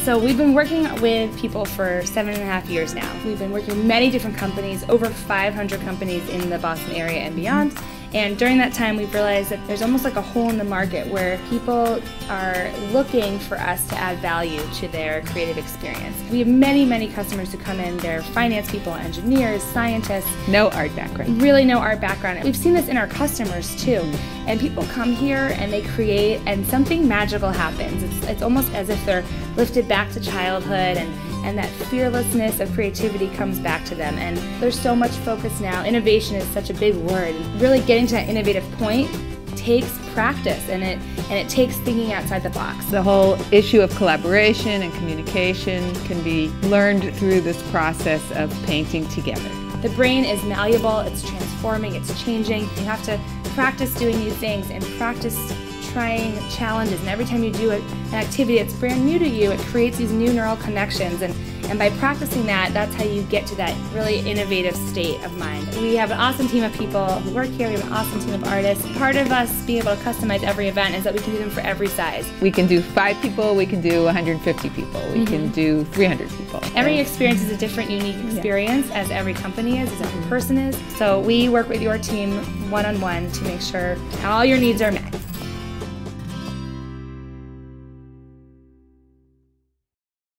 So we've been working with people for 7.5 years now. We've been working with many different companies, over 500 companies in the Boston area and beyond. And during that time, we've realized that there's almost like a hole in the market where people are looking for us to add value to their creative experience. We have many, many customers who come in. They're finance people, engineers, scientists. No art background. Really no art background. We've seen this in our customers too. And people come here and they create and something magical happens. It's almost as if they're lifted back to childhood and that fearlessness of creativity comes back to them. And there's so much focus now. Innovation is such a big word. Really getting to that innovative point takes practice and it takes thinking outside the box. The whole issue of collaboration and communication can be learned through this process of painting together. The brain is malleable, it's transforming, it's changing. You have to practice doing new things and practice trying challenges, and every time you do an activity that's brand new to you, it creates these new neural connections, and by practicing that, that's how you get to that really innovative state of mind. We have an awesome team of people who work here, we have an awesome team of artists. Part of us being able to customize every event is that we can do them for every size. We can do 5 people, we can do 150 people, we can do 300 people. Every experience is a different, unique experience, as every company is, as every person is. So we work with your team one-on-one to make sure all your needs are met.